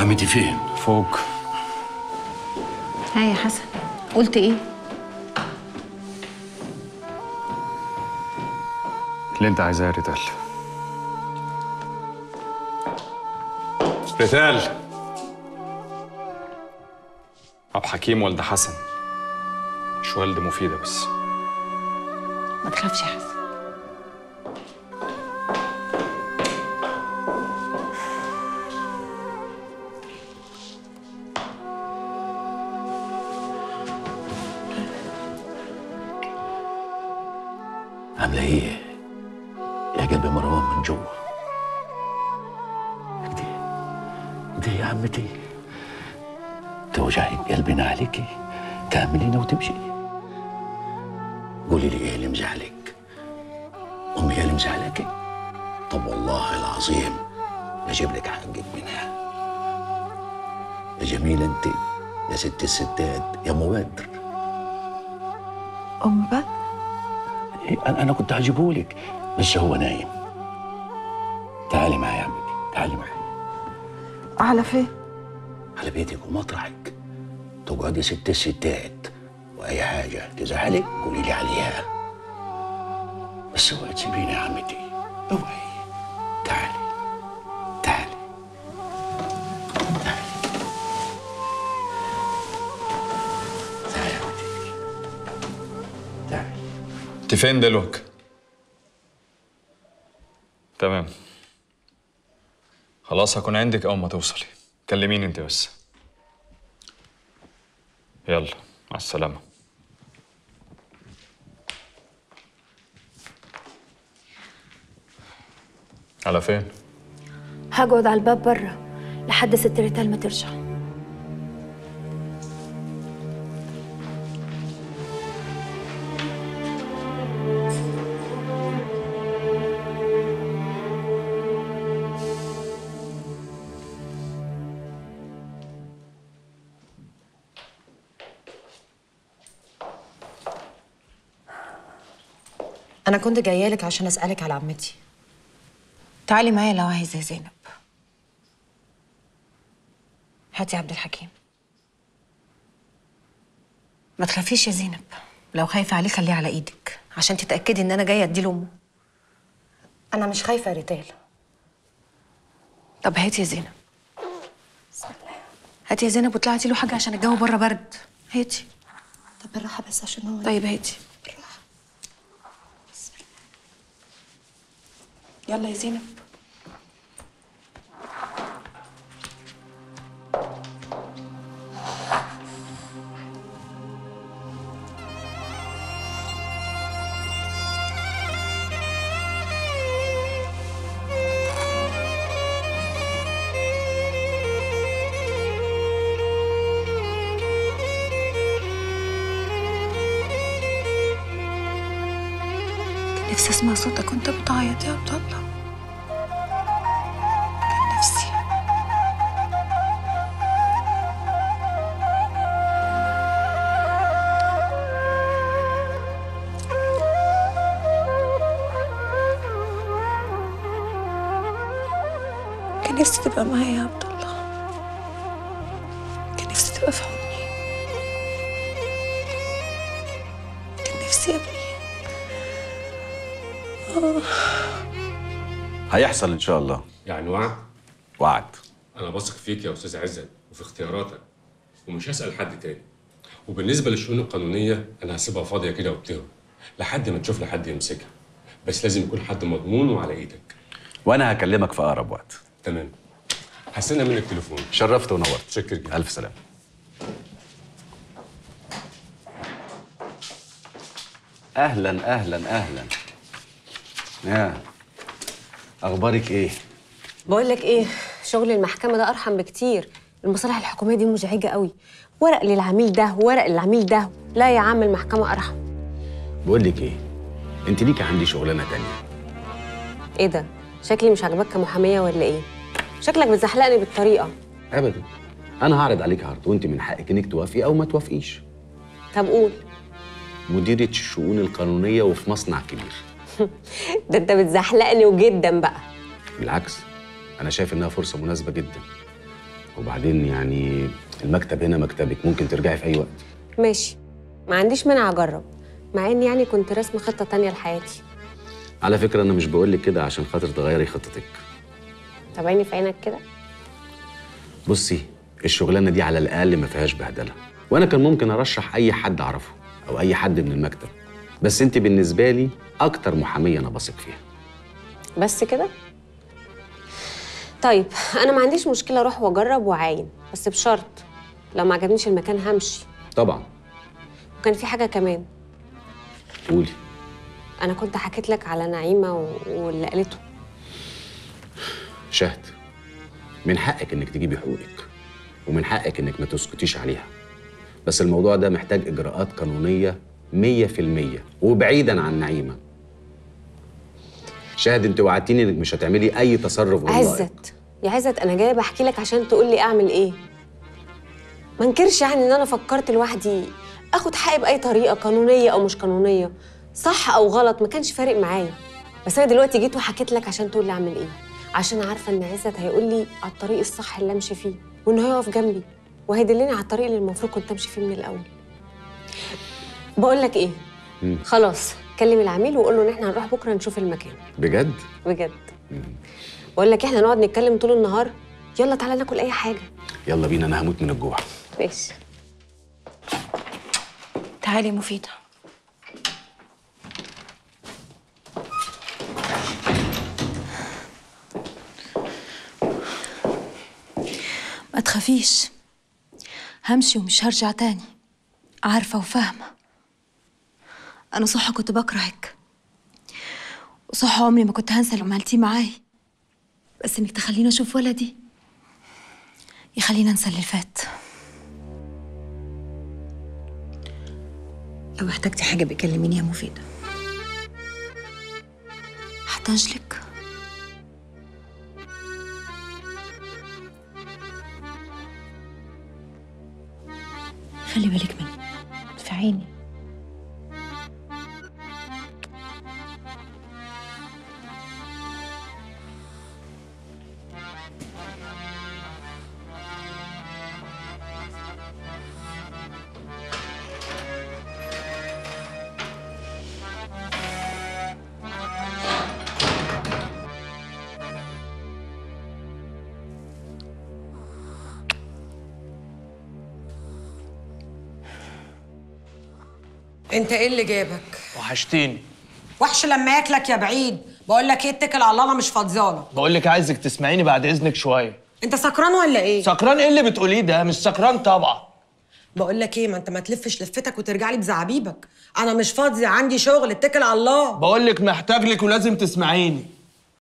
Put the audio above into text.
عمتي فين؟ فوق. ها يا حسن، قلت ايه؟ اللي انت عايزاه يا ريتال. ريتال، ابو حكيم والد حسن، مش والد مفيدة بس. ما تخافش يا حسن. عاملة ايه يا قلب مروان من جوه؟ كده يا عمتي توجعي قلبنا عليكي، تعملينا وتمشي. قولي لي ايه اللي مزعلك؟ امي هي اللي مزعلكي؟ طب والله العظيم بجيب لك حقك منها. يا جميلة انت، يا ست الستات، يا ام بدر. ام بدر؟ انا كنت هجيبهولك بس هو نايم. تعالي معايا يا عمتي، تعالي معايا. على فين؟ على بيتك ومطرحك، تقعدي ست الستات، واي حاجه تزعلك قولي لي عليها. بس اوعي تسيبيني يا عمتي، اوعي. تعالي تعالي تعالي تعالي يا عمتي، تعالي. انت فين دلوقتي؟ تمام، خلاص هكون عندك اول ما توصلي. كلميني انت بس. يلا مع السلامة. على فين؟ هقعد على الباب برا لحد ست ريتال ما ترجع. أنا كنت جاية لك عشان أسألك على عمتي. تعالي معايا لو عايزة يا زينب. هاتي عبد الحكيم. ما تخافيش يا زينب، لو خايفة عليه خليه على إيدك عشان تتأكدي إن أنا جاية أديله أمه. أنا مش خايفة يا ريتال. طب هاتي يا زينب. هاتي يا زينب واطلعي هاتي له حاجة عشان الجو بره برد. هاتي. طب بالراحة بس عشان هو. طيب هاتي. يلا يا زينب. كان نفسي اسمع صوتك وانت بتعيط يا عبد الله. كان نفسي. كان نفسي تبقى معايا يا عبد الله. كان نفسي تبقى في حضني. كان نفسي يا ابني. هيحصل ان شاء الله. يعني وعد؟ وعد. انا بثق فيك يا استاذ عزت وفي اختياراتك، ومش هسال حد تاني. وبالنسبه للشؤون القانونيه انا هسيبها فاضيه كده وبتهرب لحد ما تشوف لي حد يمسكها، بس لازم يكون حد مضمون وعلى ايدك. وانا هكلمك في اقرب وقت. تمام، هستنى منك تليفون. شرفت ونورت. شكرا جدا. الف سلامه. اهلا اهلا اهلا. يا اخبارك ايه؟ بقول لك ايه، شغل المحكمه ده ارحم بكتير. المصالح الحكوميه دي مزعجه قوي، ورق للعميل ده وورق للعميل ده. لا يا عم، المحكمه ارحم. بقول لك ايه، انت ليكي عندي شغلانه تانية. ايه ده؟ شكلي مش عاجباك كمحاميه ولا ايه؟ شكلك بتزحلقني بالطريقه. ابدا، انا هعرض عليك عرض وانت من حقك انك توافقي او ما توافقيش. طب قول. مديره الشؤون القانونيه وفي مصنع كبير. ده انت بتزحلقني وجدا بقى. بالعكس، انا شايف انها فرصه مناسبه جدا. وبعدين يعني المكتب هنا مكتبك، ممكن ترجعي في اي وقت. ماشي، ما عنديش مانع اجرب، مع اني يعني كنت راسمه خطه تانية لحياتي. على فكره انا مش بقول لك كده عشان خاطر تغيري خطتك. طب عيني في عينك كده. بصي، الشغلانه دي على الاقل ما فيهاش بهدله، وانا كان ممكن ارشح اي حد اعرفه او اي حد من المكتب، بس انت بالنسبه لي اكتر محاميه انا بثق فيها. بس كده؟ طيب انا ما عنديش مشكله اروح واجرب واعاين، بس بشرط لو ما عجبنيش المكان همشي. طبعا. وكان في حاجه كمان. قولي. انا كنت حكيت لك على نعيمه واللي قالته. شهد، من حقك انك تجيبي حقوقك ومن حقك انك ما تسكتيش عليها، بس الموضوع ده محتاج اجراءات قانونيه 100% وبعيدا عن نعيمه. شاهد، انت وعدتيني انك مش هتعملي اي تصرف غير لائق. عزت يا عزت، انا جايه بحكي لك عشان تقول لي اعمل ايه. ما انكرش يعني ان انا فكرت لوحدي اخد حقي باي طريقه، قانونيه او مش قانونيه، صح او غلط، ما كانش فارق معايا. بس انا دلوقتي جيت وحكيت لك عشان تقول لي اعمل ايه، عشان عارفه ان عزت هيقول لي على الطريق الصح اللي امشي فيه، وانه هيقف جنبي وهيدلني على الطريق اللي المفروض كنت امشي فيه من الاول. بقول لك ايه، خلاص كلم العميل وقول له ان احنا هنروح بكره نشوف المكان. بجد؟ بجد. بقول لك احنا نقعد نتكلم طول النهار، يلا تعالى ناكل اي حاجه. يلا بينا، انا هموت من الجوع. ماشي. تعالي مفيدة. ما تخافيش، همشي ومش هرجع تاني، عارفة وفاهمة. أنا صح كنت بكرهك، وصح عمري ما كنت هنسى اللي عملتيه معاي، بس إنك تخليني أشوف ولدي يخليني أنسى اللي فات. لو احتجتي حاجة بكلميني يا مفيدة. هحتاجلك. خلي بالك مني في عيني. انت ايه اللي جابك؟ وحشتيني. وحش لما ياكلك يا بعيد. بقول لك ايه، اتكل على الله، انا مش فاضيالك. بقول لك عايزك تسمعيني بعد اذنك شويه. انت سكران ولا ايه؟ سكران ايه اللي بتقوليه ده؟ مش سكران طبعا. بقول لك ايه، ما انت ما تلفش لفتك وترجع لي بزعابيبك. انا مش فاضيه، عندي شغل، اتكل على الله. بقول لك محتاج لك ولازم تسمعيني.